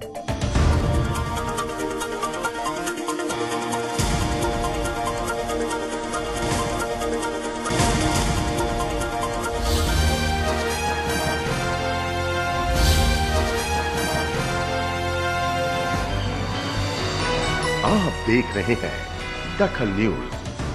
आप देख रहे हैं दखल न्यूज।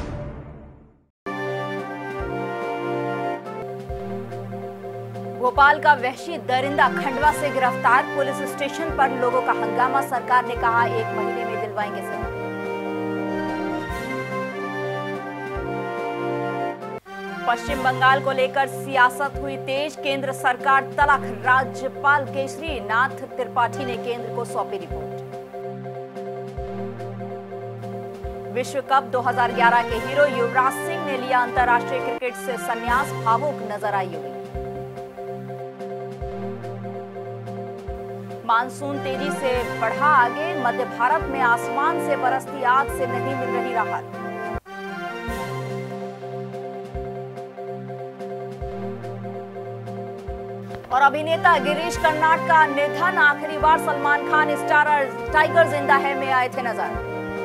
भोपाल का वहशी दरिंदा खंडवा से गिरफ्तार। पुलिस स्टेशन पर लोगों का हंगामा। सरकार ने कहा 1 महीने में दिलवाएंगे सजा। पश्चिम बंगाल को लेकर सियासत हुई तेज। केंद्र सरकार तल्ख। राज्यपाल केसरी नाथ त्रिपाठी ने केंद्र को सौंपी रिपोर्ट। विश्व कप 2011 के हीरो युवराज सिंह ने लिया अंतर्राष्ट्रीय क्रिकेट से संन्यास। भावुक नजर आई युवी। मानसून तेजी से बढ़ा आगे। मध्य भारत में आसमान से बरसती आग से नहीं मिल रही राहत। और अभिनेता गिरीश कर्नाड का निधन। आखिरी बार सलमान खान स्टारर टाइगर जिंदा है में आए थे नजर।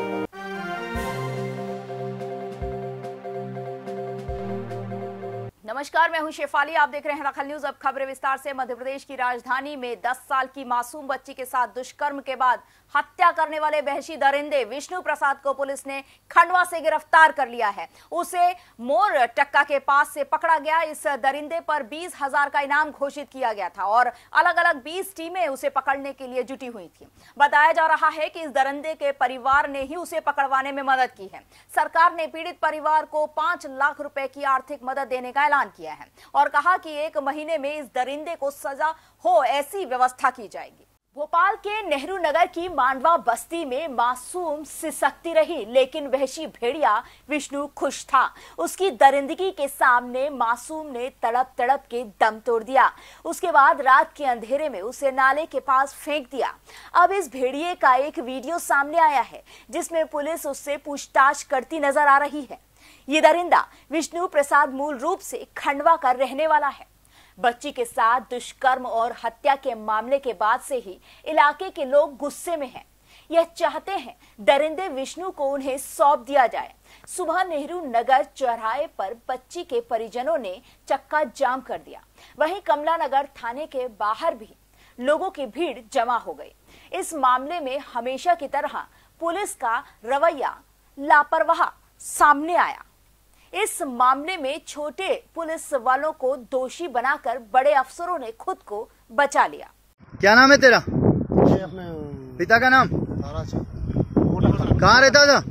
नमस्कार, मैं हूं शेफाली। आप देख रहे हैं दखल न्यूज। अब खबरें विस्तार से। मध्य प्रदेश की राजधानी में 10 साल की मासूम बच्ची के साथ दुष्कर्म के बाद हत्या करने वाले वहशी दरिंदे विष्णु प्रसाद को पुलिस ने खंडवा से गिरफ्तार कर लिया है। उसे मोर टक्का के पास से पकड़ा गया। इस दरिंदे पर 20,000 का इनाम घोषित किया गया था और अलग अलग 20 टीमें उसे पकड़ने के लिए जुटी हुई थी। बताया जा रहा है कि इस दरिंदे के परिवार ने ही उसे पकड़वाने में मदद की है। सरकार ने पीड़ित परिवार को 5 लाख रुपए की आर्थिक मदद देने का ऐलान किया है और कहा कि 1 महीने में इस दरिंदे को सजा हो ऐसी व्यवस्था की जाएगी। भोपाल के नेहरू नगर की मांडवा बस्ती में मासूम सिसकती रही, लेकिन वहशी भेड़िया विष्णु खुश था। उसकी दरिंदगी के सामने मासूम ने तड़प तड़प के दम तोड़ दिया। उसके बाद रात के अंधेरे में उसे नाले के पास फेंक दिया। अब इस भेड़िए का एक वीडियो सामने आया है जिसमें पुलिस उससे पूछताछ करती नजर आ रही है। ये दरिंदा विष्णु प्रसाद मूल रूप से खंडवा का रहने वाला है। बच्ची के साथ दुष्कर्म और हत्या के मामले के बाद से ही इलाके के लोग गुस्से में हैं। यह चाहते हैं दरिंदे विष्णु को उन्हें सौंप दिया जाए। सुबह नेहरू नगर चौराहे पर बच्ची के परिजनों ने चक्का जाम कर दिया। वहीं कमला नगर थाने के बाहर भी लोगों की भीड़ जमा हो गई। इस मामले में हमेशा की तरह पुलिस का रवैया लापरवाह सामने आया। इस मामले में छोटे पुलिस वालों को दोषी बनाकर बड़े अफसरों ने खुद को बचा लिया। क्या नाम है तेरा? अपने पिता का नाम? कहाँ रहता था?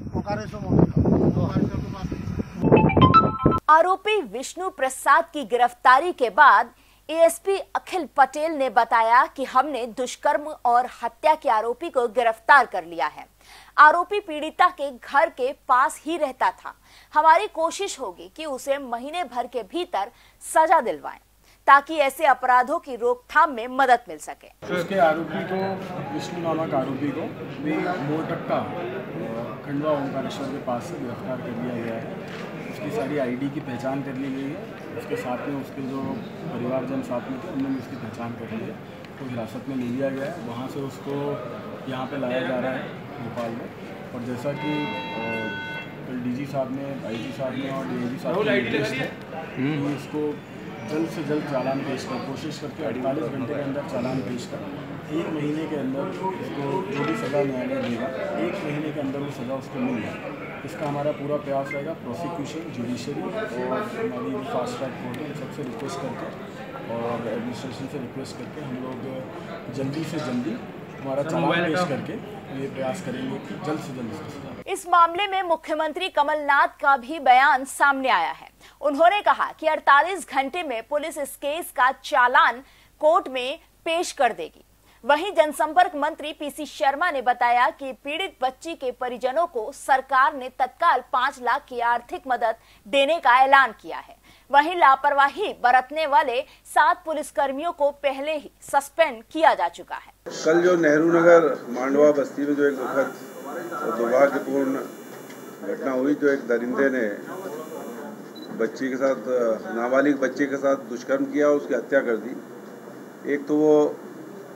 आरोपी विष्णु प्रसाद की गिरफ्तारी के बाद एएसपी अखिल पटेल ने बताया कि हमने दुष्कर्म और हत्या के आरोपी को गिरफ्तार कर लिया है। आरोपी पीड़िता के घर के पास ही रहता था। हमारी कोशिश होगी कि उसे महीने भर के भीतर सजा दिलवाएं ताकि ऐसे अपराधों की रोकथाम में मदद मिल सके। उसके आरोपी को, विष्णु नामक आरोपी को मोरटक्का खंडवा ओंकारेश्वर के पास से गिरफ्तार कर लिया गया है। उसकी सारी आईडी की पहचान कर ली गई है। उसके साथ में उसके जो परिवारजन साथ में थे उन्होंने उसकी पहचान कर ली है। तो हिरासत में ले लिया गया है। वहाँ से उसको यहाँ पे लाया जा रहा है भोपाल में। और जैसा कि कल डीजी साहब ने, आईजी साहब ने और डीएजी साहब ने निर्देश दिए कि इसको जल्द से जल्द चालान पेश कर, कोशिश करके 48 घंटे के अंदर चालान पेश कर 1 महीने के अंदर इसको जो भी सज़ा न्यायालय देगा 1 महीने के अंदर वो सज़ा उसको मिल जाए। इसका हमारा पूरा प्रयास रहेगा। प्रोसिक्यूशन, जुडिशरी और हमारी फास्ट ट्रैक कोर्ट है, सबसे रिक्वेस्ट करके और एडमिनिस्ट्रेशन से रिक्वेस्ट करके हम लोग जल्दी से जल्दी हमारा चालान पेश करके ये प्रयास करेंगे कि जल्द से जल्द इसको सजा। इस मामले में मुख्यमंत्री कमलनाथ का भी बयान सामने आया है। उन्होंने कहा कि 48 घंटे में पुलिस इस केस का चालान कोर्ट में पेश कर देगी। वहीं जनसंपर्क मंत्री पीसी शर्मा ने बताया कि पीड़ित बच्ची के परिजनों को सरकार ने तत्काल 5 लाख की आर्थिक मदद देने का ऐलान किया है। वहीं लापरवाही बरतने वाले 7 पुलिसकर्मियों को पहले ही सस्पेंड किया जा चुका है। कल जो नेहरू नगर मांडवा बस्ती में जो एक दुखद और दुर्भाग्यपूर्ण घटना हुई, जो एक दरिंदे ने बच्ची के साथ, नाबालिग बच्ची के साथ दुष्कर्म किया और उसकी हत्या कर दी। एक तो वो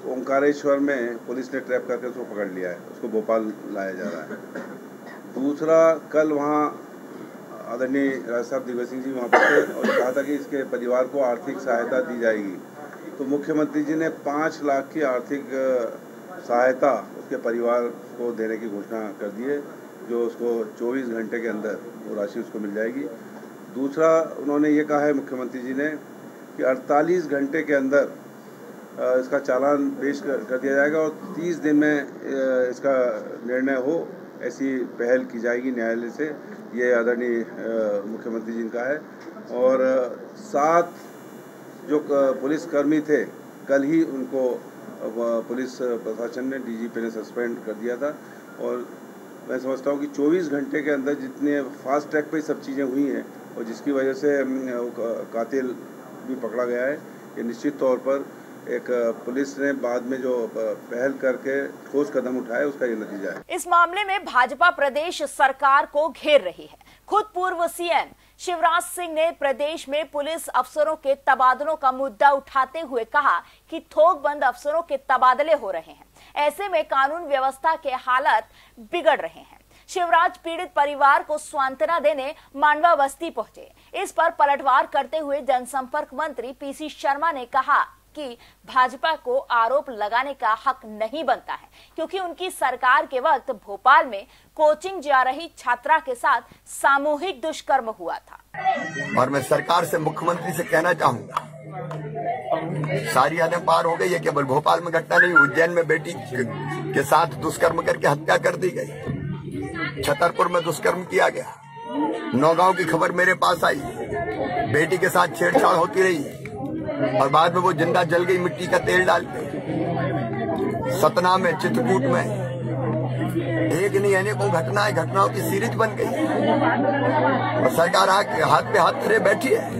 ओंकारेश्वर में पुलिस ने ट्रैप करके उसको पकड़ लिया है, उसको भोपाल लाया जा रहा है। दूसरा, कल वहाँ आदरणीय राज साहब दिग्विजय सिंह जी वहाँ पर थे और कहा था कि इसके परिवार को आर्थिक सहायता दी जाएगी। तो मुख्यमंत्री जी ने 5 लाख की आर्थिक सहायता उसके परिवार को देने की घोषणा कर दी है, जो उसको 24 घंटे के अंदर वो राशि उसको मिल जाएगी। दूसरा, उन्होंने ये कहा है मुख्यमंत्री जी ने कि 48 घंटे के अंदर इसका चालान पेश कर दिया जाएगा और 30 दिन में इसका निर्णय हो, ऐसी पहल की जाएगी न्यायालय से। ये आदरणीय मुख्यमंत्री जी का है। और 7 जो पुलिसकर्मी थे, कल ही उनको पुलिस प्रशासन ने, डीजीपी ने सस्पेंड कर दिया था। और मैं समझता हूँ कि 24 घंटे के अंदर जितने फास्ट ट्रैक पे सब चीज़ें हुई हैं और जिसकी वजह से कातिल भी पकड़ा गया है, ये निश्चित तौर पर एक पुलिस ने बाद में जो पहल करके ठोस कदम उठाए उसका ये नतीजा है। इस मामले में भाजपा प्रदेश सरकार को घेर रही है। खुद पूर्व सीएम शिवराज सिंह ने प्रदेश में पुलिस अफसरों के तबादलों का मुद्दा उठाते हुए कहा कि थोकबंद अफसरों के तबादले हो रहे हैं, ऐसे में कानून व्यवस्था के हालात बिगड़ रहे हैं। शिवराज पीड़ित परिवार को सांत्वना देने मांडवा बस्ती पहुंचे। इस पर पलटवार करते हुए जनसंपर्क मंत्री पीसी शर्मा ने कहा कि भाजपा को आरोप लगाने का हक नहीं बनता है, क्योंकि उनकी सरकार के वक्त भोपाल में कोचिंग जा रही छात्रा के साथ सामूहिक दुष्कर्म हुआ था। और मैं सरकार से, मुख्यमंत्री से कहना चाहूंगा, सारी हदें पार हो गई है। केवल भोपाल में घटना नहीं, उज्जैन में बेटी के साथ दुष्कर्म करके हत्या कर दी गई, छतरपुर में दुष्कर्म किया गया, नौगांव की खबर मेरे पास आई, बेटी के साथ छेड़छाड़ होती रही और बाद में वो जिंदा जल गई मिट्टी का तेल डाल के। सतना में, चित्रकूट में एक नहीं अनेकों घटनाओं की सीरीज बन गई और सरकार हाथ पे हाथ धरे बैठी है।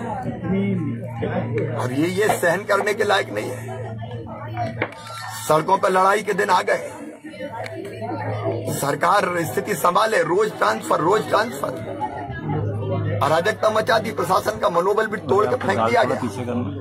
अब ये सहन करने के लायक नहीं है। सड़कों पर लड़ाई के दिन आ गए। सरकार स्थिति संभाले, रोज ट्रांसफर अराजकता मचा दी, प्रशासन का मनोबल भी तोड़ के फेंक दिया गया।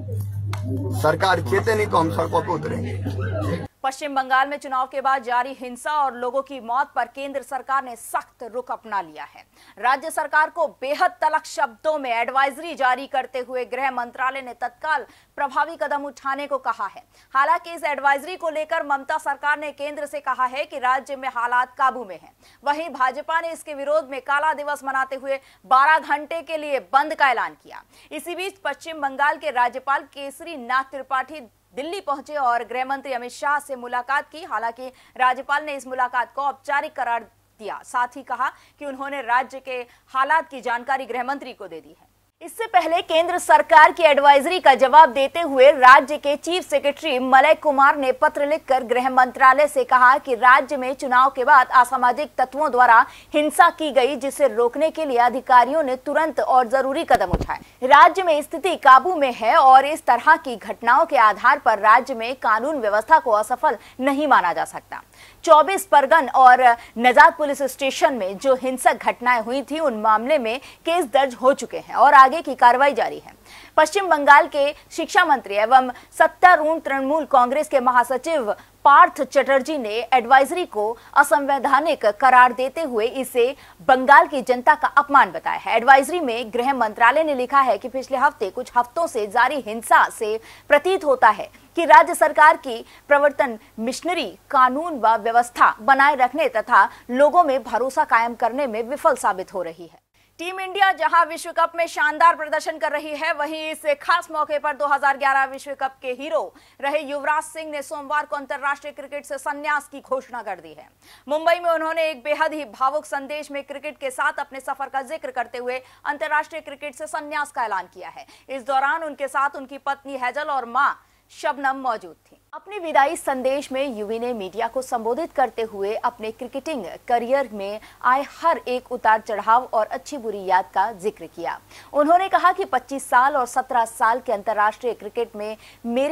सरकार चेते नहीं तो हम सड़कों पर उतरेंगे। पश्चिम बंगाल में चुनाव के बाद जारी हिंसा और लोगों की मौत पर केंद्र सरकार ने सख्त रुख अपना लिया है। राज्य सरकार को बेहद तल्ख शब्दों में एडवाइजरी जारी करते हुए गृह मंत्रालय ने तत्काल प्रभावी कदम उठाने को कहा है। हालांकि इस एडवाइजरी को लेकर ममता सरकार ने केंद्र से कहा है कि राज्य में हालात काबू में हैं। वहीं भाजपा ने इसके विरोध में काला दिवस मनाते हुए 12 घंटे के लिए बंद का ऐलान किया। इसी बीच पश्चिम बंगाल के राज्यपाल केसरी नाथ त्रिपाठी दिल्ली पहुंचे और गृह मंत्री अमित शाह से मुलाकात की। हालांकि राज्यपाल ने इस मुलाकात को औपचारिक करार दिया, साथ ही कहा कि उन्होंने राज्य के हालात की जानकारी गृह मंत्री को दे दी है। इससे पहले केंद्र सरकार की एडवाइजरी का जवाब देते हुए राज्य के चीफ सेक्रेटरी मलय कुमार ने पत्र लिखकर गृह मंत्रालय से कहा कि राज्य में चुनाव के बाद असामाजिक तत्वों द्वारा हिंसा की गई, जिसे रोकने के लिए अधिकारियों ने तुरंत और जरूरी कदम उठाए। राज्य में स्थिति काबू में है और इस तरह की घटनाओं के आधार पर राज्य में कानून व्यवस्था को असफल नहीं माना जा सकता। 24 परगन और नजात पुलिस स्टेशन में जो हिंसक घटनाएं हुई थी, उन मामले में केस दर्ज हो चुके हैं और आगे की कार्रवाई जारी है। पश्चिम बंगाल के शिक्षा मंत्री एवं सत्तारूढ़ तृणमूल कांग्रेस के महासचिव पार्थ चटर्जी ने एडवाइजरी को असंवैधानिक करार देते हुए इसे बंगाल की जनता का अपमान बताया है। एडवाइजरी में गृह मंत्रालय ने लिखा है कि पिछले हफ्ते कुछ हफ्तों से जारी हिंसा से प्रतीत होता है कि राज्य सरकार की प्रवर्तन मिशनरी कानून व व्यवस्था बनाए रखने तथा लोगों में भरोसा कायम करने में विफल साबित हो रही है। टीम इंडिया जहां विश्व कप में शानदार प्रदर्शन कर रही है, वहीं इस खास मौके पर 2011 विश्व कप के हीरो रहे युवराज सिंह ने सोमवार को अंतर्राष्ट्रीय क्रिकेट से संन्यास की घोषणा कर दी है। मुंबई में उन्होंने एक बेहद ही भावुक संदेश में क्रिकेट के साथ अपने सफर का जिक्र करते हुए अंतर्राष्ट्रीय क्रिकेट से संन्यास का ऐलान किया है। इस दौरान उनके साथ उनकी पत्नी हेजल और मां शबनम मौजूद थी। अपने विदाई संदेश में युवी ने मीडिया को संबोधित करते हुए अपने क्रिकेटिंग करियर में आए हर एक उतार चढ़ाव और अच्छी बुरी याद का जिक्र किया। उन्होंने कहा कि 25 साल और 17 साल के अंतर्राष्ट्रीय क्रिकेट में मेरे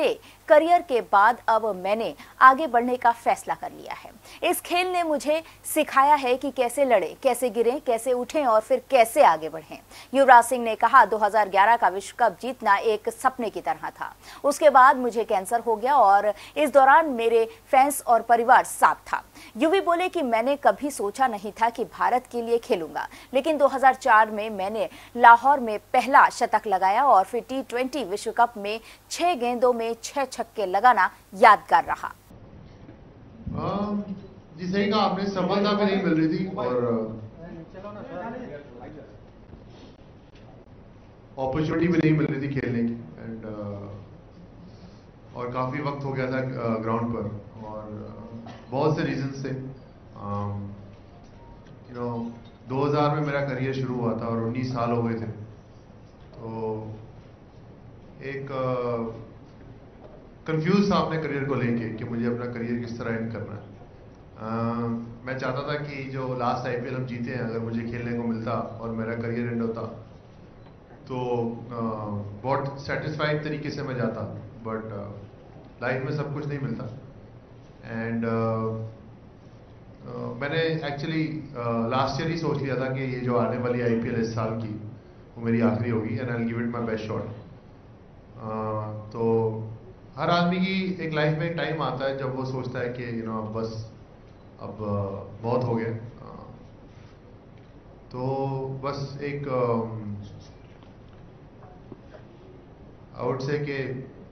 करियर के बाद अब मैंने आगे बढ़ने का फैसला कर लिया है। इस खेल ने मुझे सिखाया है कि कैसे लड़ें, कैसे गिरें, कैसे उठें और फिर कैसे आगे बढ़ें। युवराज सिंह ने कहा, 2011 का विश्व कप जीतना एक सपने की तरह था। उसके बाद मुझे कैंसर हो गया और इस दौरान मेरे फैंस और परिवार साथ था। युवी बोले कि मैंने कभी सोचा नहीं था कि भारत के लिए खेलूंगा, लेकिन 2004 में मैंने लाहौर में पहला शतक लगाया और फिर T20 विश्व कप में 6 गेंदों में 6 छक्के लगाना यादगार रहा। जी सही कहा आपने, सफलता भी नहीं मिल रही थी और अपॉर्चुनिटी भी नहीं मिल रही थी खेलने की एंड और काफ़ी वक्त हो गया था ग्राउंड पर और बहुत से रीजंस थे। 2000 में मेरा करियर शुरू हुआ था और 19 साल हो गए थे, तो एक कंफ्यूज था अपने करियर को लेके कि मुझे अपना करियर किस तरह एंड करना है। मैं चाहता था कि जो लास्ट IPL हम जीते हैं, अगर मुझे खेलने को मिलता और मेरा करियर एंड होता तो बहुत सेटिस्फाइड तरीके से मैं जाता, बट लाइफ में सब कुछ नहीं मिलता। एंड मैंने एक्चुअली लास्ट ईयर ही सोच लिया था कि ये जो आने वाली IPL इस साल की वो मेरी आखिरी होगी and I will give it my best shot. तो हर आदमी की एक लाइफ में एक टाइम आता है जब वो सोचता है कि बस अब बहुत हो गया। तो बस एक आई वुड से कि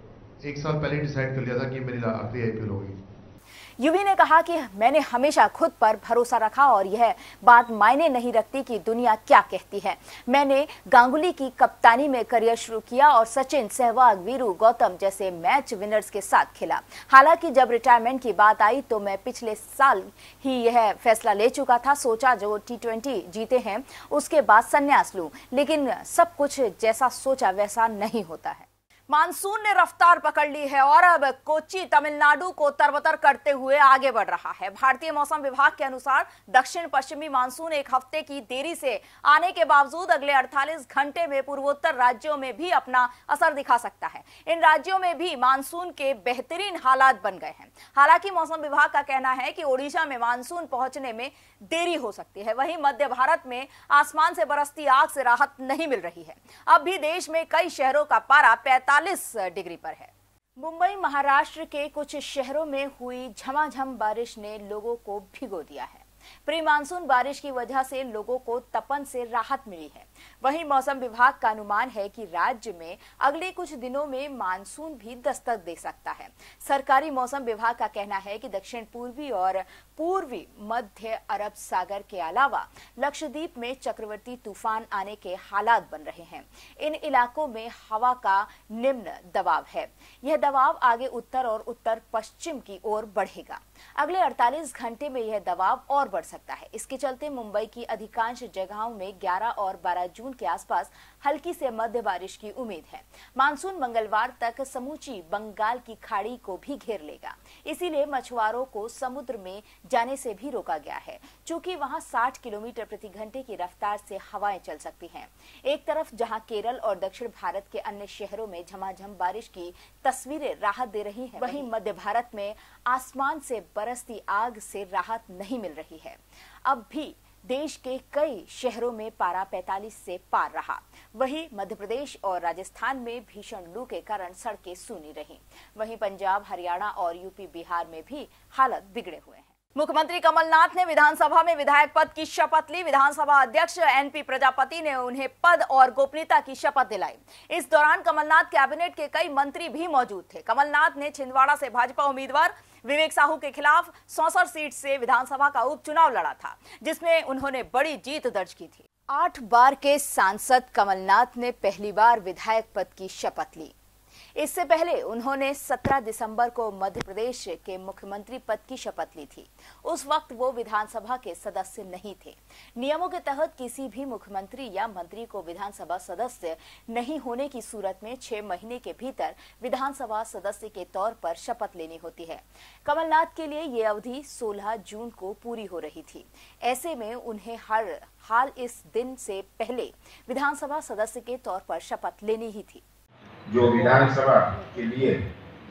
1 साल पहले डिसाइड कर लिया था कि मेरी आखिरी IPL होगी। युवी ने कहा कि मैंने हमेशा खुद पर भरोसा रखा और यह बात मायने नहीं रखती कि दुनिया क्या कहती है। मैंने गांगुली की कप्तानी में करियर शुरू किया और सचिन, सहवाग, वीरू, गौतम जैसे मैच विनर्स के साथ खेला। हालांकि जब रिटायरमेंट की बात आई तो मैं पिछले साल ही यह फैसला ले चुका था। सोचा जो T20 जीते हैं उसके बाद संन्यास लूं, लेकिन सब कुछ जैसा सोचा वैसा नहीं होता है। मानसून ने रफ्तार पकड़ ली है और अब कोच्चि तमिलनाडु को तरबतर करते हुए आगे बढ़ रहा है। भारतीय मौसम विभाग के अनुसार दक्षिण पश्चिमी मानसून एक हफ्ते की देरी से आने के बावजूद अगले 48 घंटे में पूर्वोत्तर राज्यों में भी अपना असर दिखा सकता है। इन राज्यों में भी मानसून के बेहतरीन हालात बन गए हैं। हालांकि मौसम विभाग का कहना है कि ओडिशा में मानसून पहुंचने में देरी हो सकती है। वहीं मध्य भारत में आसमान से बरसती आग से राहत नहीं मिल रही है। अब भी देश में कई शहरों का पारा 45 डिग्री पर है। मुंबई, महाराष्ट्र के कुछ शहरों में हुई झमाझम बारिश ने लोगों को भिगो दिया है। प्री मानसून बारिश की वजह से लोगों को तपन से राहत मिली है। वहीं मौसम विभाग का अनुमान है कि राज्य में अगले कुछ दिनों में मानसून भी दस्तक दे सकता है। सरकारी मौसम विभाग का कहना है कि दक्षिण पूर्वी और पूर्वी मध्य अरब सागर के अलावा लक्षद्वीप में चक्रवाती तूफान आने के हालात बन रहे हैं। इन इलाकों में हवा का निम्न दबाव है। यह दबाव आगे उत्तर और उत्तर पश्चिम की ओर बढ़ेगा। अगले 48 घंटे में यह दबाव और बढ़ सकता है। इसके चलते मुंबई की अधिकांश जगहों में 11 और 12 जून के आसपास हल्की से मध्य बारिश की उम्मीद है। मानसून मंगलवार तक समूची बंगाल की खाड़ी को भी घेर लेगा। इसीलिए मछुआरों को समुद्र में जाने से भी रोका गया है, चूंकि वहां 60 किलोमीटर प्रति घंटे की रफ्तार से हवाएं चल सकती हैं। एक तरफ जहां केरल और दक्षिण भारत के अन्य शहरों में झमाझम बारिश की तस्वीरें राहत दे रही हैं, वहीं मध्य भारत में आसमान से बरसती आग से राहत नहीं मिल रही है। अब भी देश के कई शहरों में पारा 45 से पार रहा। वहीं मध्य प्रदेश और राजस्थान में भीषण लू के कारण सड़कें सूनी रहीं। वहीं पंजाब, हरियाणा और यूपी, बिहार में भी हालत बिगड़े हुए हैं। मुख्यमंत्री कमलनाथ ने विधानसभा में विधायक पद की शपथ ली। विधानसभा अध्यक्ष NP प्रजापति ने उन्हें पद और गोपनीयता की शपथ दिलाई। इस दौरान कमलनाथ कैबिनेट के कई मंत्री भी मौजूद थे। कमलनाथ ने छिंदवाड़ा से भाजपा उम्मीदवार विवेक साहू के खिलाफ 64 सीट से विधानसभा का उपचुनाव लड़ा था, जिसमें उन्होंने बड़ी जीत दर्ज की थी। 8 बार के सांसद कमलनाथ ने पहली बार विधायक पद की शपथ ली। इससे पहले उन्होंने 17 दिसंबर को मध्य प्रदेश के मुख्यमंत्री पद की शपथ ली थी। उस वक्त वो विधानसभा के सदस्य नहीं थे। नियमों के तहत किसी भी मुख्यमंत्री या मंत्री को विधानसभा सदस्य नहीं होने की सूरत में 6 महीने के भीतर विधानसभा सदस्य के तौर पर शपथ लेनी होती है। कमलनाथ के लिए ये अवधि 16 जून को पूरी हो रही थी। ऐसे में उन्हें हर हाल इस दिन से पहले विधानसभा सदस्य के तौर पर शपथ लेनी ही थी। जो विधानसभा के लिए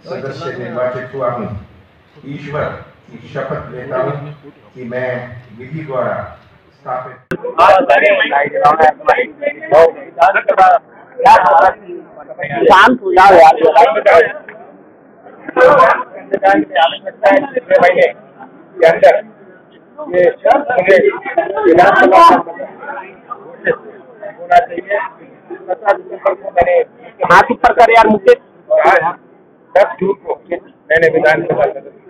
सदस्य निर्वाचित हुआ हूँ, ईश्वर की शपथ लेता हूँ कि मैं विधि द्वारा स्थापित हाथ ऊपर कर यार मुझे 10 जून को मैंने विधानसभा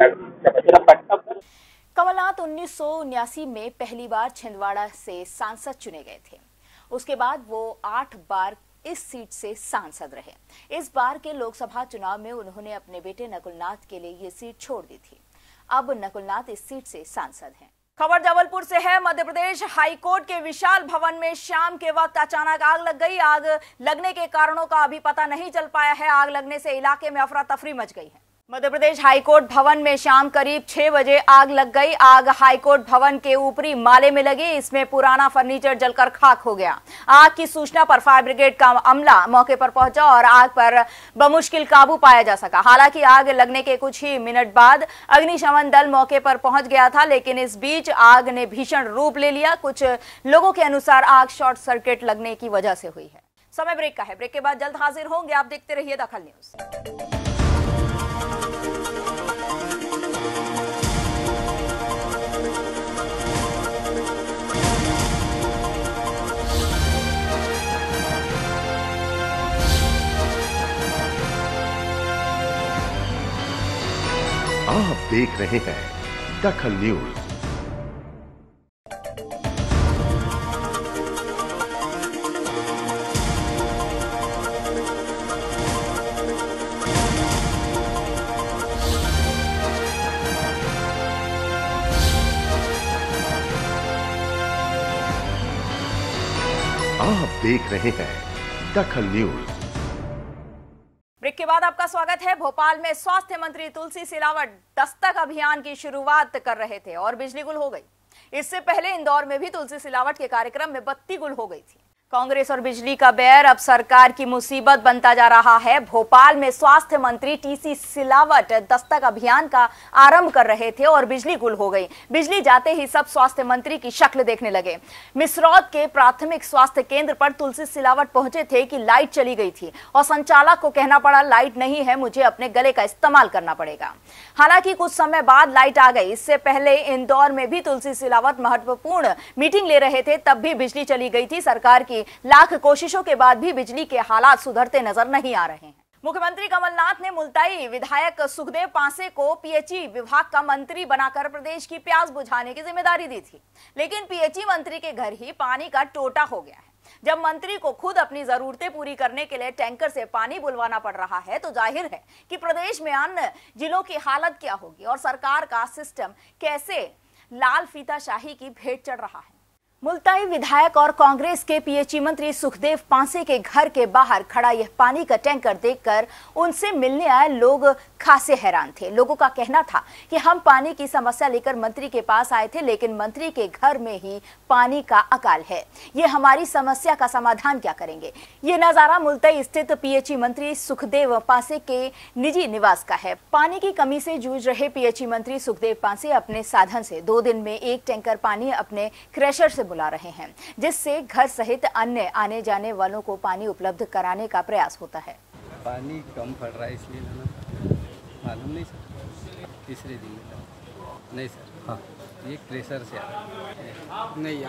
कमलनाथ 1979 में पहली बार छिंदवाड़ा से सांसद चुने गए थे। उसके बाद वो 8 बार इस सीट से सांसद रहे। इस बार के लोकसभा चुनाव में उन्होंने अपने बेटे नकुलनाथ के लिए ये सीट छोड़ दी थी। अब नकुलनाथ इस सीट से सांसद हैं। खबर जबलपुर से है। मध्य प्रदेश हाईकोर्ट के विशाल भवन में शाम के वक्त अचानक आग लग गई। आग लगने के कारणों का अभी पता नहीं चल पाया है। आग लगने से इलाके में अफरा तफरी मच गई है। मध्य प्रदेश हाईकोर्ट भवन में शाम करीब 6 बजे आग लग गई। आग हाईकोर्ट भवन के ऊपरी माले में लगी। इसमें पुराना फर्नीचर जलकर खाक हो गया। आग की सूचना पर फायर ब्रिगेड का अमला मौके पर पहुंचा और आग पर बमुश्किल काबू पाया जा सका। हालांकि आग लगने के कुछ ही मिनट बाद अग्निशमन दल मौके पर पहुंच गया था, लेकिन इस बीच आग ने भीषण रूप ले लिया। कुछ लोगों के अनुसार आग शॉर्ट सर्किट लगने की वजह से हुई है। समय ब्रेक का है। ब्रेक के बाद जल्द हाजिर होंगे। आप देखते रहिए दखल न्यूज। आप देख रहे हैं दखल न्यूज। आप देख रहे हैं दखल न्यूज। ब्रेक के बाद आपका स्वागत है। भोपाल में स्वास्थ्य मंत्री तुलसी सिलावट दस्तक अभियान की शुरुआत कर रहे थे और बिजली गुल हो गई। इससे पहले इंदौर में भी तुलसी सिलावट के कार्यक्रम में बत्ती गुल हो गई थी। कांग्रेस और बिजली का बैर अब सरकार की मुसीबत बनता जा रहा है। भोपाल में स्वास्थ्य मंत्री टीसी सिलावट दस्तक अभियान का आरंभ कर रहे थे और बिजली गुल हो गई। बिजली जाते ही सब स्वास्थ्य मंत्री की शक्ल देखने लगे। मिसरौद के प्राथमिक स्वास्थ्य केंद्र पर तुलसी सिलावट पहुंचे थे कि लाइट चली गई थी और संचालक को कहना पड़ा लाइट नहीं है, मुझे अपने गले का इस्तेमाल करना पड़ेगा। हालांकि कुछ समय बाद लाइट आ गई। इससे पहले इंदौर में भी तुलसी सिलावट महत्वपूर्ण मीटिंग ले रहे थे, तब भी बिजली चली गई थी। सरकार की लाख कोशिशों के बाद भी बिजली के हालात सुधरते नजर नहीं आ रहे हैं। मुख्यमंत्री कमलनाथ ने मुल्ताई विधायक सुखदेव पांसे को पीएचई विभाग का मंत्री बनाकर प्रदेश की प्यास बुझाने की जिम्मेदारी दी थी, लेकिन पीएचई मंत्री के घर ही पानी का टोटा हो गया है। जब मंत्री को खुद अपनी जरूरतें पूरी करने के लिए टैंकर से पानी बुलवाना पड़ रहा है, तो जाहिर है कि प्रदेश में अन्य जिलों की हालत क्या होगी और सरकार का सिस्टम कैसे लाल फीताशाही की भेंट चढ़ रहा है। मुल्ताई विधायक और कांग्रेस के पीएचई मंत्री सुखदेव पांसे के घर के बाहर खड़ा यह पानी का टैंकर देखकर उनसे मिलने आए लोग खासे हैरान थे। लोगों का कहना था कि हम पानी की समस्या लेकर मंत्री के पास आए थे, लेकिन मंत्री के घर में ही पानी का अकाल है। ये हमारी समस्या का समाधान क्या करेंगे। ये नजारा मुल्ताई स्थित पीएचई मंत्री सुखदेव पांसे के निजी निवास का है। पानी की कमी से जूझ रहे पीएचई मंत्री सुखदेव पांसे अपने साधन से 2 दिन में 1 टैंकर पानी अपने क्रैशर से बुला रहे हैं, जिससे घर सहित अन्य आने जाने वालों को पानी उपलब्ध कराने का प्रयास होता है। पानी कम पड़ रहा है इसलिए मालूम नहीं सर। तीसरे दिन नहीं सर। हाँ ये प्रेशर से नहीं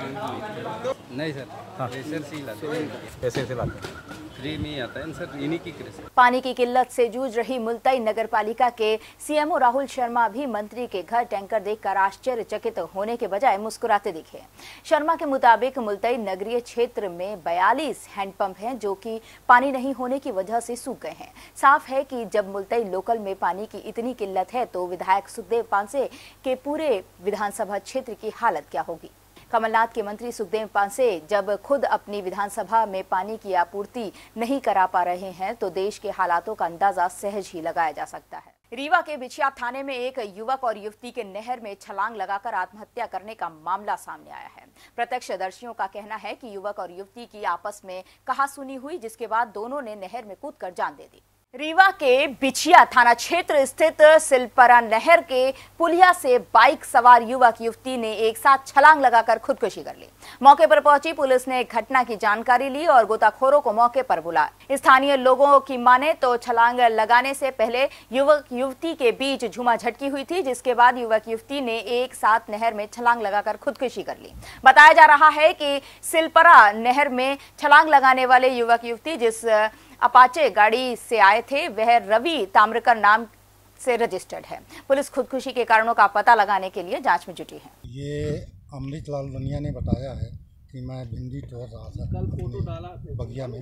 नहीं सर। हाँ प्रेशर से ही लाते। कैसे से लाते? फ्री में आता है सर, इन्हीं की प्रेशर। पानी की किल्लत से जूझ रही मुल्ताई नगरपालिका के सीएमओ राहुल शर्मा भी मंत्री के घर टैंकर देखकर आश्चर्यचकित होने के बजाय मुस्कुराते दिखे। शर्मा के मुताबिक मुल्ताई नगरीय क्षेत्र में 42 हैंडपंप हैं जो कि पानी नहीं होने की वजह से सूख गए हैं। साफ है कि जब मुल्ताई लोकल में पानी की इतनी किल्लत है तो विधायक सुखदेव पांसे के पूरे विधानसभा क्षेत्र की हालत क्या होगी। कमलनाथ के मंत्री सुखदेव पांसे जब खुद अपनी विधानसभा में पानी की आपूर्ति नहीं करा पा रहे हैं तो देश के हालातों का अंदाजा सहज ही लगाया जा सकता है। रीवा के बिछिया थाने में एक युवक और युवती के नहर में छलांग लगाकर आत्महत्या करने का मामला सामने आया है। प्रत्यक्षदर्शियों का कहना है कि युवक और युवती की आपस में कहासुनी हुई, जिसके बाद दोनों ने नहर में कूदकर जान दे दी। रीवा के बिछिया थाना क्षेत्र स्थित सिलपरा नहर के पुलिया से बाइक सवार युवक युवती ने एक साथ छलांग लगाकर खुदकुशी कर ली। मौके पर पहुंची पुलिस ने घटना की जानकारी ली और गोताखोरों को मौके पर बुलाया। स्थानीय लोगों की माने तो छलांग लगाने से पहले युवक युवती के बीच झूमाझटकी हुई थी, जिसके बाद युवक युवती ने एक साथ नहर में छलांग लगाकर खुदकुशी कर ली। बताया जा रहा है कि सिलपरा नहर में छलांग लगाने वाले युवक युवती जिस अपाचे गाड़ी से आए थे वह रवि ताम्रकर नाम से रजिस्टर्ड है। पुलिस खुदकुशी के कारणों का पता लगाने के लिए जांच में जुटी है। ये अमृत लाल बनिया ने बताया है कि मैं भिंडी तोड़ रहा था, कल फोटो डाला बगिया में।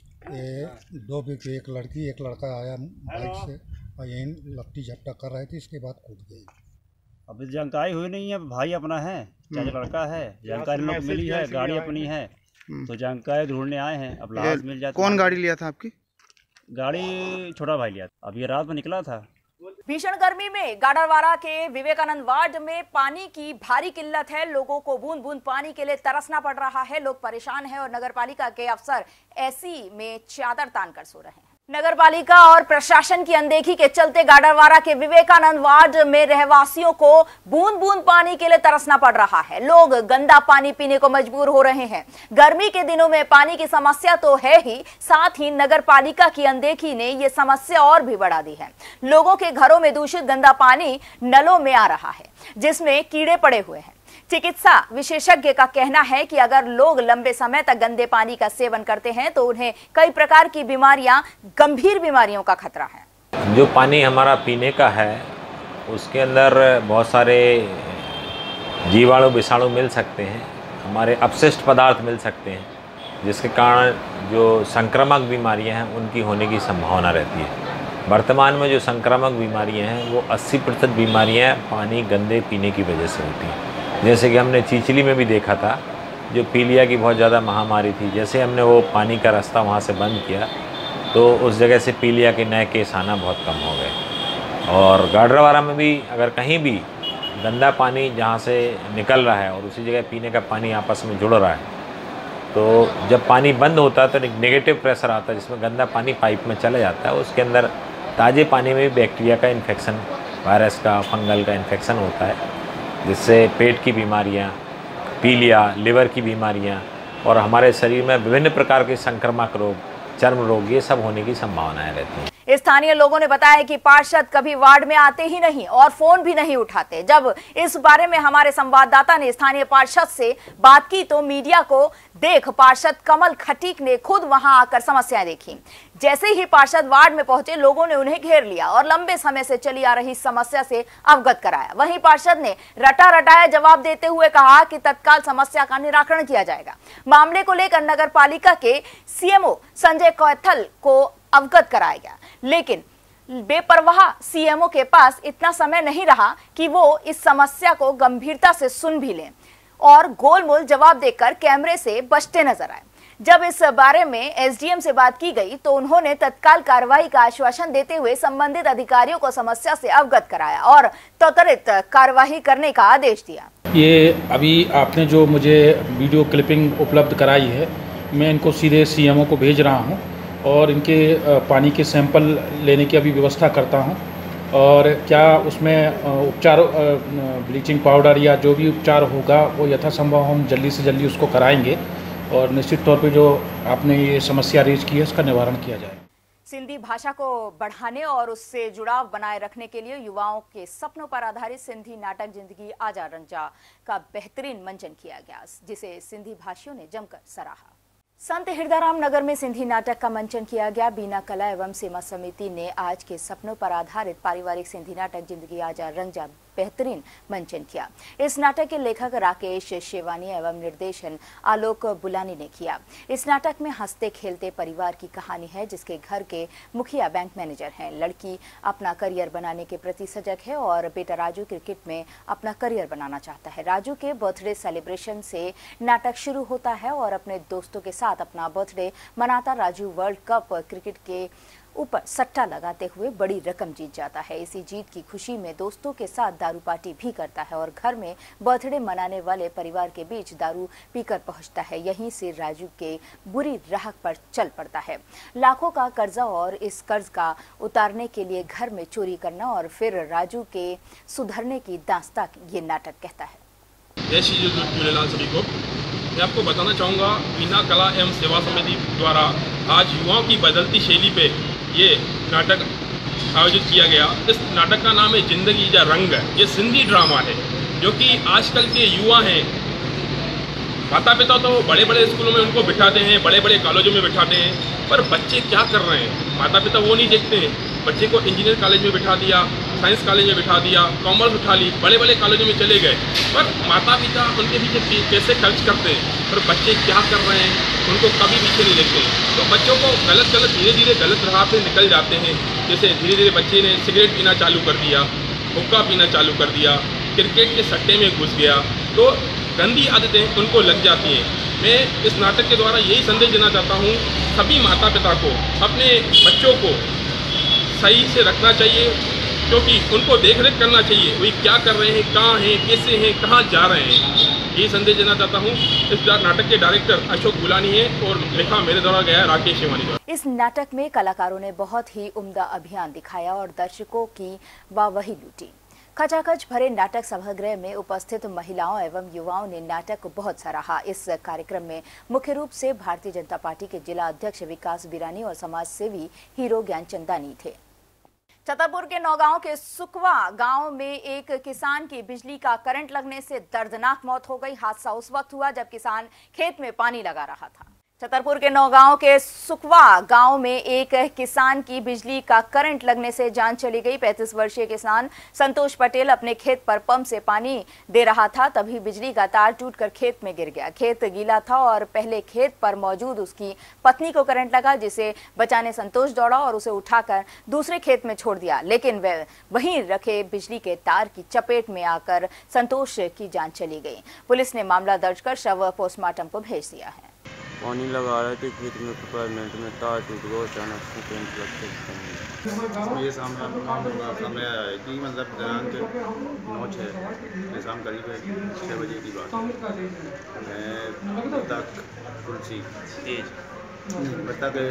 दो व्यक्ति, एक लड़की एक लड़का आया बाइक से और यही लट्टी झपटा कर रहे थे, इसके बाद कूद गई। अभी जानकारी हुई नहीं है, भाई अपना है चाचा लड़का है, जानकारी लोग मिली है, गाड़ी अपनी है तो जानकारी ढूंढने आए हैं। अब लाश मिल जाती। कौन गाड़ी लिया था आपकी? गाड़ी छोटा भाई लिया था, अब ये रात में निकला था। भीषण गर्मी में गाडरवारा के विवेकानंद वार्ड में पानी की भारी किल्लत है। लोगों को बूंद बूंद पानी के लिए तरसना पड़ रहा है। लोग परेशान हैं और नगरपालिका के अफसर ऐसी में चादर तान कर सो रहे हैं। नगरपालिका और प्रशासन की अनदेखी के चलते गाडरवारा के विवेकानंद वार्ड में रहवासियों को बूंद बूंद पानी के लिए तरसना पड़ रहा है। लोग गंदा पानी पीने को मजबूर हो रहे हैं। गर्मी के दिनों में पानी की समस्या तो है ही, साथ ही नगरपालिका की अनदेखी ने ये समस्या और भी बढ़ा दी है। लोगों के घरों में दूषित गंदा पानी नलों में आ रहा है, जिसमें कीड़े पड़े हुए हैं। चिकित्सा विशेषज्ञ का कहना है कि अगर लोग लंबे समय तक गंदे पानी का सेवन करते हैं तो उन्हें कई प्रकार की बीमारियां, गंभीर बीमारियों का खतरा है। जो पानी हमारा पीने का है उसके अंदर बहुत सारे जीवाणु विषाणु मिल सकते हैं, हमारे अपशिष्ट पदार्थ मिल सकते हैं, जिसके कारण जो संक्रामक बीमारियां हैं उनकी होने की संभावना रहती है। वर्तमान में जो संक्रामक बीमारियां हैं वो 80% बीमारियां पानी गंदे पीने की वजह से होती हैं। जैसे कि हमने चिचली में भी देखा था, जो पीलिया की बहुत ज़्यादा महामारी थी, जैसे हमने वो पानी का रास्ता वहाँ से बंद किया तो उस जगह से पीलिया के नए केस आना बहुत कम हो गए। और गाडरवारा में भी अगर कहीं भी गंदा पानी जहाँ से निकल रहा है और उसी जगह पीने का पानी आपस में जुड़ रहा है, तो जब पानी बंद होता है तो एक नेगेटिव प्रेशर आता है जिसमें गंदा पानी पाइप में चला जाता है। उसके अंदर ताज़े पानी में भी बैक्टीरिया का इन्फेक्शन, वायरस का, फंगल का इन्फेक्शन होता है, जिससे पेट की बीमारियां, पीलिया, लिवर की बीमारियां और हमारे शरीर में विभिन्न प्रकार के संक्रामक रोग, चर्म रोग, ये सब होने की संभावनाएं रहती हैं। स्थानीय लोगों ने बताया कि पार्षद कभी वार्ड में आते ही नहीं और फोन भी नहीं उठाते। जब इस बारे में हमारे संवाददाता ने स्थानीय पार्षद से बात की तो मीडिया को देख पार्षद कमल खटीक ने खुद वहां आकर समस्याएं देखी। जैसे ही पार्षद वार्ड में पहुंचे, लोगों ने उन्हें घेर लिया और लंबे समय से चली आ रही समस्या से अवगत कराया। वहीं पार्षद ने रटा रटाया जवाब देते हुए कहा कि तत्काल समस्या का निराकरण किया जाएगा। मामले को लेकर नगर पालिका के सीएमओ संजय कैथल को अवगत कराया गया, लेकिन बेपरवाह सीएमओ के पास इतना समय नहीं रहा कि वो इस समस्या को गंभीरता से सुन भी लें और गोलमोल जवाब देकर कैमरे से बचते नजर आए। जब इस बारे में एसडीएम से बात की गई तो उन्होंने तत्काल कार्रवाई का आश्वासन देते हुए संबंधित अधिकारियों को समस्या से अवगत कराया और त्वरित कार्रवाई करने का आदेश दिया। ये अभी आपने जो मुझे वीडियो क्लिपिंग उपलब्ध कराई है, मैं इनको सीधे सीएमओ को भेज रहा हूँ और इनके पानी के सैंपल लेने की अभी व्यवस्था करता हूँ। और क्या उसमें उपचार, ब्लीचिंग पाउडर या जो भी उपचार होगा वो यथासंभव हम जल्दी से जल्दी उसको कराएंगे और निश्चित तौर पे जो आपने ये समस्या रेज की है उसका निवारण किया जाए। सिंधी भाषा को बढ़ाने और उससे जुड़ाव बनाए रखने के लिए युवाओं के सपनों पर आधारित सिंधी नाटक जिंदगी आजा रंजा का बेहतरीन मंचन किया गया, जिसे सिंधी भाषियों ने जमकर सराहा। संत हिरदाराम नगर में सिंधी नाटक का मंचन किया गया। बीना कला एवं सेवा समिति ने आज के सपनों पर आधारित पारिवारिक सिंधी नाटक जिंदगी आजा रंजा बेहतरीन मंचन किया। इस नाटक के लेखक राकेश शेवानी एवं निर्देशन आलोक बुलानी ने किया। इस नाटक में हंसते खेलते परिवार की कहानी है, जिसके घर के मुखिया बैंक मैनेजर हैं। लड़की अपना करियर बनाने के प्रति सजग है और बेटा राजू क्रिकेट में अपना करियर बनाना चाहता है। राजू के बर्थडे सेलिब्रेशन से नाटक शुरू होता है और अपने दोस्तों के साथ अपना बर्थडे मनाता राजू वर्ल्ड कप क्रिकेट के ऊपर सट्टा लगाते हुए बड़ी रकम जीत जाता है। इसी जीत की खुशी में दोस्तों के साथ दारू पार्टी भी करता है और घर में बर्थडे मनाने वाले परिवार के बीच दारू पीकर पहुंचता है। यहीं से राजू के बुरी राह पर चल पड़ता है। लाखों का कर्जा और इस कर्ज का उतारने के लिए घर में चोरी करना और फिर राजू के सुधरने की दास्तां ये नाटक कहता है। जय श्री झूलेलाल सभी को। मैं आपको बताना चाहूँगा, वीना कला एवं सेवा समिति द्वारा आज युवाओं की बदलती शैली पे ये नाटक आयोजित किया गया। इस नाटक का नाम है जिंदगी जा रंग। ये सिंधी ड्रामा है जो कि आजकल के युवा हैं, माता पिता तो बड़े बड़े स्कूलों में उनको बिठाते हैं, बड़े बड़े कॉलेजों में बिठाते हैं, पर बच्चे क्या कर रहे हैं माता पिता वो नहीं देखते हैं। बच्चे को इंजीनियर कॉलेज में बिठा दिया, साइंस कॉलेज में बिठा दिया, कॉमर्स उठा ली, बड़े बड़े कॉलेजों में चले गए, पर माता पिता उनके पीछे पैसे खर्च करते हैं, पर बच्चे क्या कर रहे हैं उनको कभी पीछे नहीं देखते हैं। तो बच्चों को गलत धीरे धीरे गलत राह पे निकल जाते हैं। जैसे धीरे धीरे बच्चे ने सिगरेट पीना चालू कर दिया, हुक्का पीना चालू कर दिया, क्रिकेट के सट्टे में घुस गया, तो गंदी आदतें उनको लग जाती हैं। मैं इस नाटक के द्वारा यही संदेश देना चाहता हूँ, सभी माता पिता को अपने बच्चों को सही से रखना चाहिए, क्योंकि उनको देख रेख करना चाहिए, वही क्या कर रहे हैं, कहाँ हैं, कैसे हैं, कहाँ जा रहे हैं, ये संदेश देना चाहता हूँ। इस नाटक के डायरेक्टर अशोक गुलानी है और लिखा मेरे द्वारा गया है राकेश शिवानी द्वारा। इस नाटक में कलाकारों ने बहुत ही उम्दा अभियान दिखाया और दर्शकों की वाहवाही लूटी। खचाखच भरे नाटक सभागृह में उपस्थित महिलाओं एवं युवाओं ने नाटक को बहुत सराहा। इस कार्यक्रम में मुख्य रूप से भारतीय जनता पार्टी के जिला अध्यक्ष विकास बिरानी और समाज सेवी हीरो ज्ञानचंदानी थे। छतरपुर के नौगांव के सुकवा गांव में एक किसान की बिजली का करंट लगने से दर्दनाक मौत हो गई। हादसा उस वक्त हुआ जब किसान खेत में पानी लगा रहा था। छतरपुर के नौगांव के सुकवा गांव में एक किसान की बिजली का करंट लगने से जान चली गई। 35 वर्षीय किसान संतोष पटेल अपने खेत पर पंप से पानी दे रहा था, तभी बिजली का तार टूटकर खेत में गिर गया। खेत गीला था और पहले खेत पर मौजूद उसकी पत्नी को करंट लगा, जिसे बचाने संतोष दौड़ा और उसे उठाकर दूसरे खेत में छोड़ दिया, लेकिन वह वहीं रखे बिजली के तार की चपेट में आकर संतोष की जान चली गई। पुलिस ने मामला दर्ज कर शव पोस्टमार्टम को भेज दिया है। पानी लगा रहे थे खेत में, 5 मिनट में तार टूट गया, अचानक से करंट लगते। ये सामने आया है कि मतलब दिनांक 9/6 के शाम करीब 6 बजे की बात है। मैं तक तुलसी बता के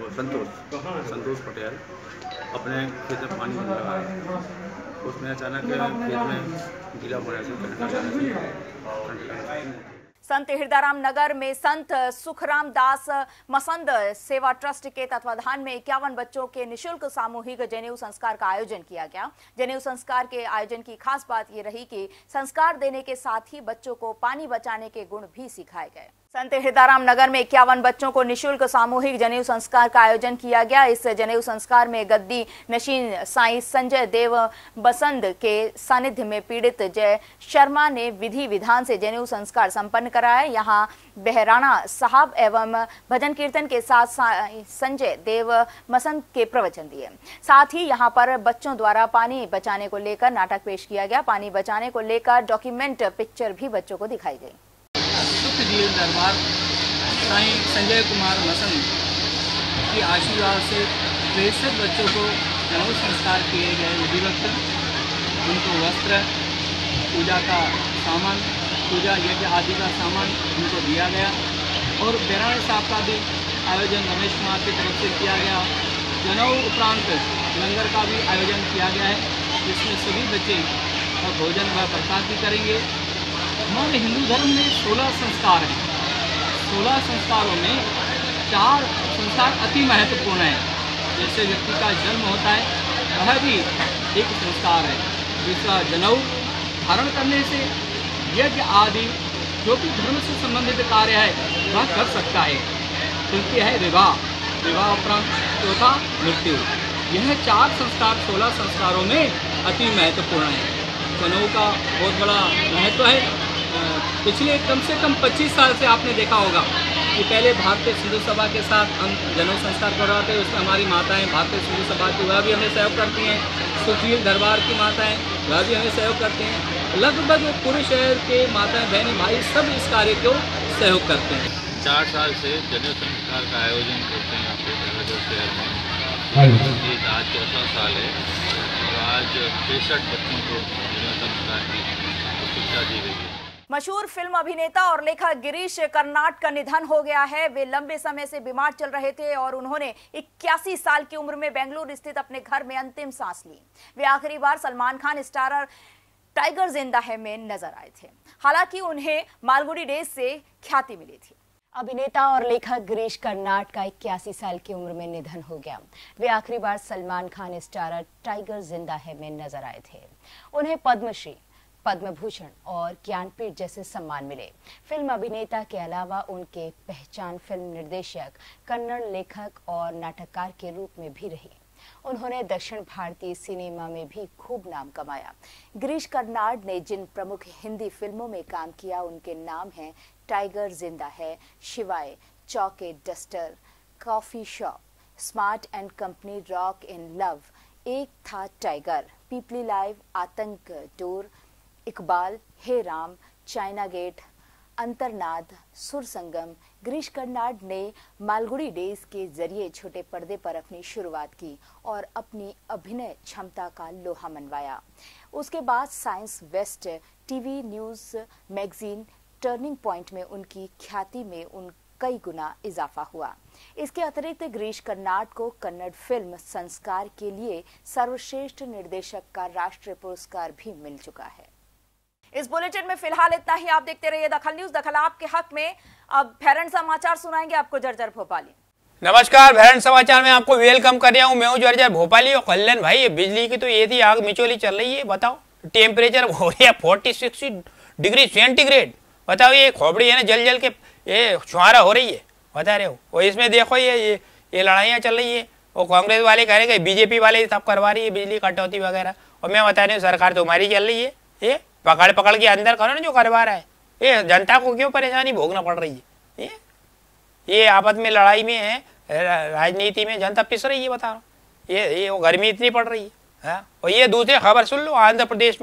संतोष पटेल अपने खेत में पानी लगा रहा, उसमें अचानक खेत में गीला होने से करंट लगा। संत हिरदाराम नगर में संत सुखराम दास मसंद सेवा ट्रस्ट के तत्वाधान में 51 बच्चों के निशुल्क सामूहिक जनेऊ संस्कार का आयोजन किया गया। जनेऊ संस्कार के आयोजन की खास बात ये रही कि संस्कार देने के साथ ही बच्चों को पानी बचाने के गुण भी सिखाए गए। संत हिरदाराम नगर में 51 बच्चों को निशुल्क सामूहिक जनेऊ संस्कार का आयोजन किया गया। इस जनेऊ संस्कार में गद्दी नशीन साईं संजय देव बसंत के सानिध्य में पीड़ित जय शर्मा ने विधि विधान से जनेऊ संस्कार संपन्न कराया। यहाँ बहराना साहब एवं भजन कीर्तन के साथ संजय देव बसंत के प्रवचन दिए। साथ ही यहाँ पर बच्चों द्वारा पानी बचाने को लेकर नाटक पेश किया गया। पानी बचाने को लेकर डॉक्यूमेंट पिक्चर भी बच्चों को दिखाई गई। सुखजीव दरबार साईं संजय कुमार मसंद की आशीर्वाद से 63 बच्चों को जनेऊ संस्कार किए गए विधिवत। उनको वस्त्र, पूजा का सामान, पूजा यज्ञ आदि का सामान उनको दिया गया और बेराने साहब का भी आयोजन रमेश कुमार की तरफ से किया गया। जनेऊ उपरांत लंगर का भी आयोजन किया गया है, जिसमें सभी बच्चे भोजन व प्रसाद भी करेंगे। हमारे हिंदू धर्म में 16 संस्कार हैं। 16 संस्कारों में 4 संस्कार अति महत्वपूर्ण हैं। जैसे व्यक्ति का जन्म होता है वह भी एक संस्कार है। दूसरा जनेऊ धारण करने से यज्ञ आदि जो भी धर्म से संबंधित कार्य है वह कर सकता है। तृतीय है विवाह, विवाह उपरांत चौथा मृत्यु। यह 4 संस्कार 16 संस्कारों में अति महत्वपूर्ण है। जनेऊ का बहुत बड़ा महत्व है। पिछले कम से कम 25 साल से आपने देखा होगा कि पहले भारतीय सिंधु सभा के साथ हम जनेऊ संस्कार करवाते हैं। उसमें हमारी माताएं भारतीय सिंधु सभा की वह भी हमें सहयोग करती हैं। सुखील दरबार की माताएं वह भी हमें सहयोग करती हैं। लगभग पूरे शहर के माताएं बहनें भाई सब इस कार्य को सहयोग करते हैं। 4 साल से जनेऊ संस्कार का आयोजन करते हैं यहाँ पे शहर में। ये आज चौथा साल है और आज 63 बच्चों को संस्कार की शिक्षा दी गई है। मशहूर फिल्म अभिनेता और लेखक गिरीश कर्नाड का निधन हो गया है। वे लंबे समय से बीमार चल रहे थे और उन्होंने 81 साल की उम्र में बेंगलुरु स्थित अपने घर में अंतिम सांस ली। वे आखिरी बार सलमान खान स्टारर टाइगर जिंदा है में नजर आए थे। हालांकि उन्हें मालगुडी डेज से ख्याति मिली थी। अभिनेता और लेखक गिरीश कर्नाड का 81 साल की उम्र में निधन हो गया। वे आखिरी बार सलमान खान स्टारर टाइगर जिंदा है में नजर आए थे। उन्हें पद्मश्री, पद्म भूषण और ज्ञानपीठ जैसे सम्मान मिले। फिल्म अभिनेता के अलावा उनके पहचान फिल्म निर्देशक, कन्नड़ लेखक और नाटककार के रूप में भी रही। उन्होंने दक्षिण भारतीय सिनेमा में भी खूब नाम कमाया। गिरीश कर्नाड ने जिन प्रमुख हिंदी फिल्मों में काम किया उनके नाम हैं tiger Zinda Hai, Shivaay, chalk n duster, coffee shop, smart and company, rock in love, Ek Tha Tiger, Peepli live, आतंक डोर, इकबाल, हे राम, चाइना गेट, अंतरनाद, सुर संगम। गिरीश कर्नाड ने मालगुडी डेज के जरिए छोटे पर्दे पर अपनी शुरुआत की और अपनी अभिनय क्षमता का लोहा मनवाया। उसके बाद science west, TV news magazine, turning point में उनकी ख्याति में कई गुना इजाफा हुआ। इसके अतिरिक्त गिरीश कर्नाड को कन्नड़ फिल्म संस्कार के लिए सर्वश्रेष्ठ निर्देशक का राष्ट्रीय पुरस्कार भी मिल चुका है। इस बुलेटिन में फिलहाल इतना ही। आप देखते रहिए दखल न्यूज। दखल आपके हक में। अब भैरन समाचार सुनाएंगे आपको जर्जर भोपाली। नमस्कार, भैरन समाचार में आपको वेलकम कर रहा हूँ। मैं हूँ जर्जर भोपाली। और कल्याण भाई, ये बिजली की तो ये थी आग मिचोली चल रही है। बताओ, टेम्परेचर हो रही है 46 डिग्री सेंटीग्रेड। बताओ, ये खोपड़ी है ना, जल जल के ये छुहारा हो रही है, बता रहे हो। और इसमें देखो ये लड़ाइयाँ चल रही है। और कांग्रेस वाले कह रहे हैं, बीजेपी वाले सब करवा रही है बिजली कटौती वगैरह। और मैं बता रही हूँ, सरकार तुम्हारी चल रही है। ये पकड़ के अंदर करो ना जो करवा रहा है। ये जनता को क्यों परेशानी भोगना पड़ रही है? ये आपस में लड़ाई में है, राजनीति में जनता पिस रही है। बता रहा, ये गर्मी इतनी पड़ रही है। और ये दूसरी खबर सुन लो, आंध्र प्रदेश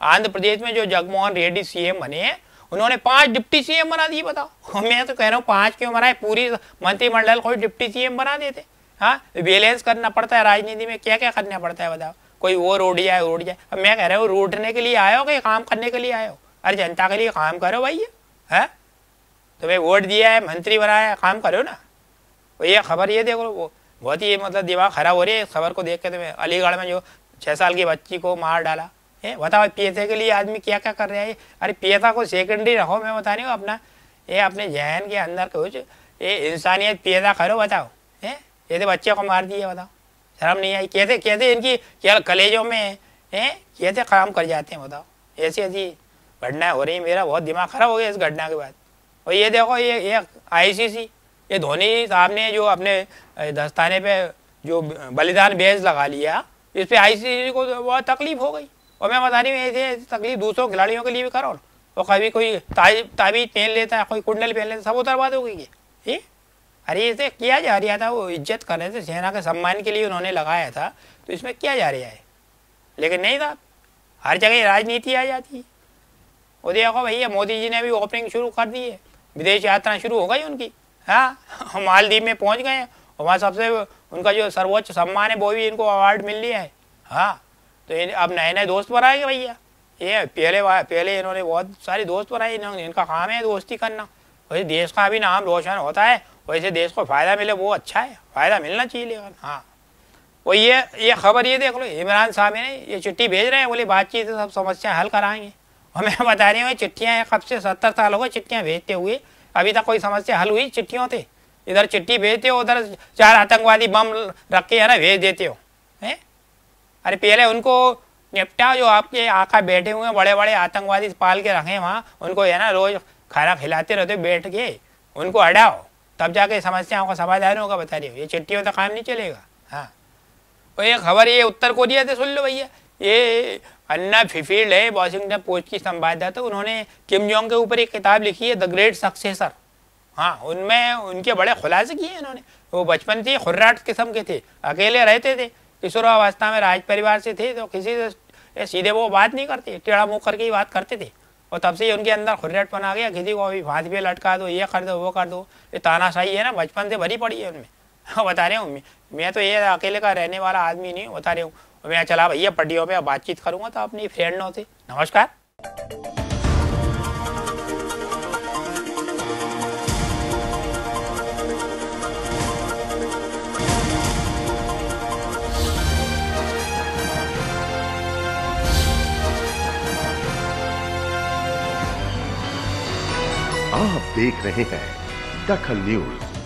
में जो जगनमोहन रेड्डी सीएम बने हैं, उन्होंने 5 डिप्टी सीएम बना दिए। बताओ, मैं तो कह रहा हूँ 5 क्यों बनाए, पूरी मंत्रिमंडल को डिप्टी सीएम बना देते। हाँ, बैलेंस करना पड़ता है राजनीति में, क्या क्या करना पड़ता है बताओ। कोई वो रोड जाए। अब मैं कह रहा हूँ, रोडने के लिए आए हो कि काम करने के लिए आए हो? अरे जनता के लिए काम करो भाई। है तुम्हें वोट दिया है, मंत्री बनाया है, काम करो ना। तो ये खबर ये देखो, वो बहुत ही मतलब दिमाग खराब हो रही है इस खबर को देख के। तुम्हें अलीगढ़ में जो 6 साल की बच्ची को मार डाला है, बताओ पैसे के लिए आदमी क्या क्या कर रहा है। अरे पैसा को सेकेंडरी रखो, मैं बता रही हूँ। अपने जहन के अंदर कुछ ये इंसानियत पैदा करो। बताओ, ये तो बच्चे को मार दिए। बताओ, शर्म नहीं आई? कैसे इनकी क्या कलेजों में कैसे काम कर जाते हैं? बताओ, ऐसी घटनाएं हो रही है। मेरा बहुत दिमाग खराब हो गया इस घटना के बाद। और ये देखो, ये ICC, ये धोनी साहब ने जो अपने दस्ताने पे जो बलिदान बेज लगा लिया, इस पे ICC को बहुत तकलीफ हो गई। और मैं बता रही हूँ, ऐसे तकलीफ दूसरों खिलाड़ियों के लिए भी करो। और कभी कोई ताबीज पहन लेता है, कोई कुंडल पहन लेता है, सब उतरवा दोगे ये। अरे इसे किया जा रहा था, वो इज्जत कर रहे थे, सेना के सम्मान के लिए उन्होंने लगाया था, तो इसमें किया जा रहा है। लेकिन नहीं था, हर जगह राजनीति आ जाती है। और देखो भैया, मोदी जी ने भी ओपनिंग शुरू कर दी है, विदेश यात्रा शुरू हो गई उनकी। हाँ, मालदीव में पहुंच गए हैं। वहाँ सबसे उनका जो सर्वोच्च सम्मान है वो भी इनको अवार्ड मिल लिया है। हाँ, तो अब नए नए दोस्त बनाएंगे भैया। ये पहले इन्होंने बहुत सारे दोस्त बनाए। इनका काम है दोस्ती करना। वैसे देश का भी नाम रोशन होता है, वैसे देश को फायदा मिले वो अच्छा है, फायदा मिलना चाहिए। लेकिन हाँ, वो ये खबर ये देख लो, इमरान साहब ने ये चिट्ठी भेज रहे हैं, बोले बातचीत से सब समस्या हल कराएंगे। और मैं बता रही हूँ, चिट्ठियाँ कब से 70 साल हो गए चिट्ठियाँ भेजते हुए, अभी तक कोई समस्या हल हुई चिट्ठियों से? इधर चिट्ठी भेजते हो, उधर 4 आतंकवादी बम रख के है ना भेज देते हो। है अरे पहले उनको निपटाओ, जो आपके आका बैठे हुए हैं, बड़े बड़े आतंकवादी पाल के रखे वहाँ, उनको है ना रोज खाना खिलाते रहते बैठ के, उनको हटाओ, तब जाके समस्याओं का समाधान होगा। बता रही हो, ये चिट्ठियों तक काम नहीं चलेगा। हाँ, और ये खबर ये उत्तर कोरिया से सुन लो भैया। ये अन्ना फीफील्ड है, वॉशिंगटन पोस्ट की संवाददाता, उन्होंने किम जोंग के ऊपर एक किताब लिखी है, द ग्रेट सक्सेसर। हाँ, उनमें उनके बड़े खुलासे किए इन्होंने। वो बचपन से खुर्राट किस्म के थे, अकेले रहते थे, किशोरावस्था में राज परिवार से थे, तो किसी से सीधे वो बात नहीं करते, टेढ़ा मुँह करके ही बात करते थे। और तब से उनके अंदर खुर्राटपन आ गया, किसी को अभी फांसी पे लटका दो, ये कर दो, वो कर दो। ये तानाशाही है ना, बचपन से भरी पड़ी है उनमें। हाँ बता रहा हूँ, मैं तो ये अकेले का रहने वाला आदमी नहीं हूँ, बता रहा हूँ। मैं चला भैया पट्टियों पे बातचीत करूंगा तो अपनी फ्रेंडों से। नमस्कार। आप देख रहे हैं दखल न्यूज।